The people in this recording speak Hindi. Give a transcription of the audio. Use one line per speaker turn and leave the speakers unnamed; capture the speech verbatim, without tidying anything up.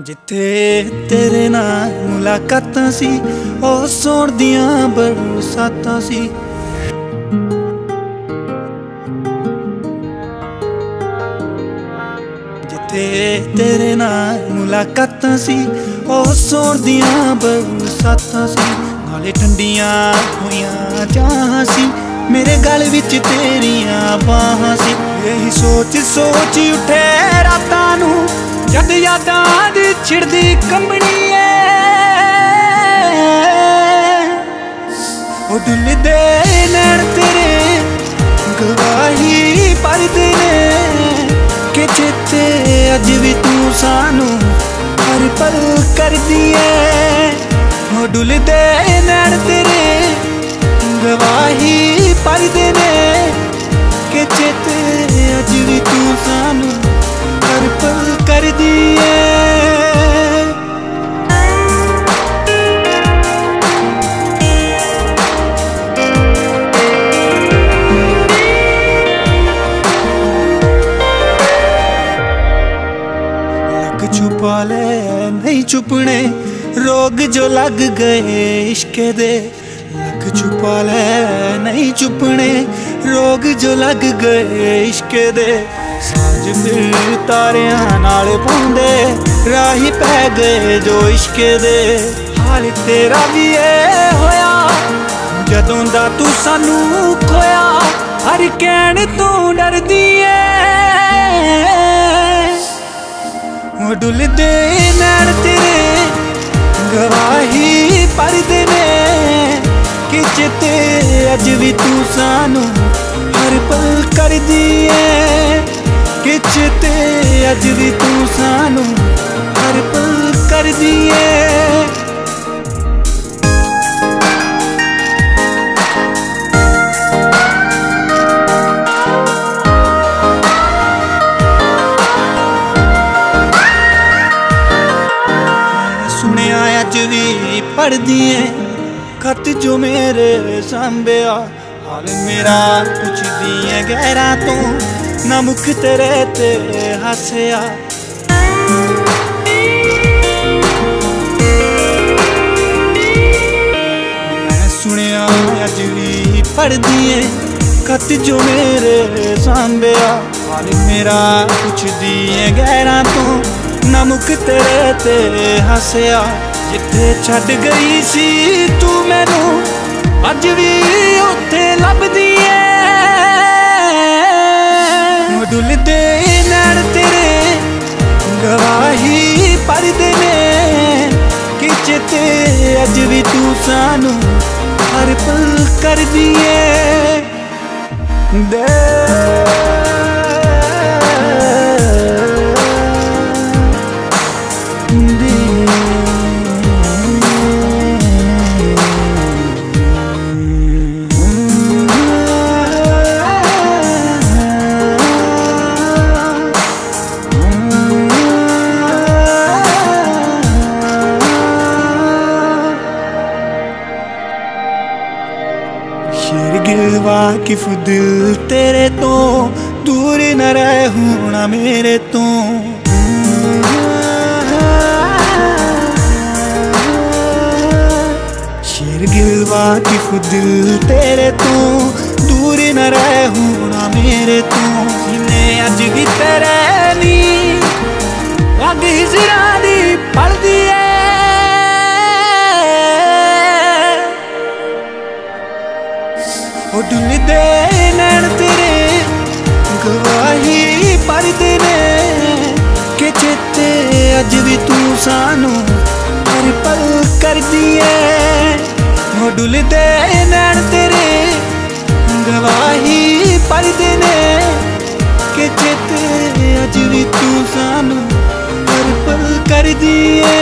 जिथे तेरे नाल मुलाकातां सी ओ सोण दियां बरसातां सी। जिथे तेरे नाल मुलाकातां सी ओ सोण दियां बरसातां सी। नाले ठंडियां होइयां चाहां सी, मेरे गल विच तेरियां बाहां सी। यही सोच सोच उठे रातां नूं जद यादां दी छिड़दी कंबनी ओ डुलदे नैन तेरे गवाही भरदे ने कि चेते अज भी तू सानू हर पल करदी ऐ। ओ डुलदे नैन तेरे गवाही भरदे ने कि चेते अज भी तू सानू हर पल करदी ऐ। लग छुपा ले नहीं छुपने रोग जो लग गए इश्क दे। लग छुपा ले नहीं छुपने रोग जो लग गए इश्क दे। साज फिर तारियां नाल पाउंदे राही पै गए जो इश्क दे। हाल तेरा भी ए होया जदों दा तू सानू खोया, हर कहण तू डरदी ऐ। ओ डुलदे नैन तेरे गवाही भरदे ने कि चेते अज भी तू सानू हर पल करदी ऐ। कि चेते अज भी तू सानू हर पल करदी ऐ। सुनिया अज भी पढ़दी ऐ खत जो मेरे सांभिया। हाल मेरा पुछदी ऐ गहरा तो ना मुख तेरे ते हसया। मैं सुनिया अज भी पढ़दी ऐ खत जो मेरे सांभिया। हाल मेरा पुछदी ऐ गहरा तो ना मुख तेरे ते हसया। जिथे छड्ड गई सी तू मैनू अज भी उत्थे लभदी ऐ। डुलदे नैन तेरे गवाही भरदे ने कि चेते अज भी तू सानू हर पल करदी ऐ। दे वाकिफ दिल तेरे तो दूर न रह होना मेरे तो। शेर गिल वाकिफ दिल तेरे तो दूर न रह होना मेरे तो। जिन्हें अज भी तेरे नी अग हिजरा दी पलदी ऐ। ओ डुलदे नैन तेरे गवाही भरदे ने कि चेते अज भी तू सानू हर पल करदी ऐ। ओ डुलदे नैन तेरे गवाही भरदे ने कि चेते अज भी तू सानू हर पल करदी ऐ।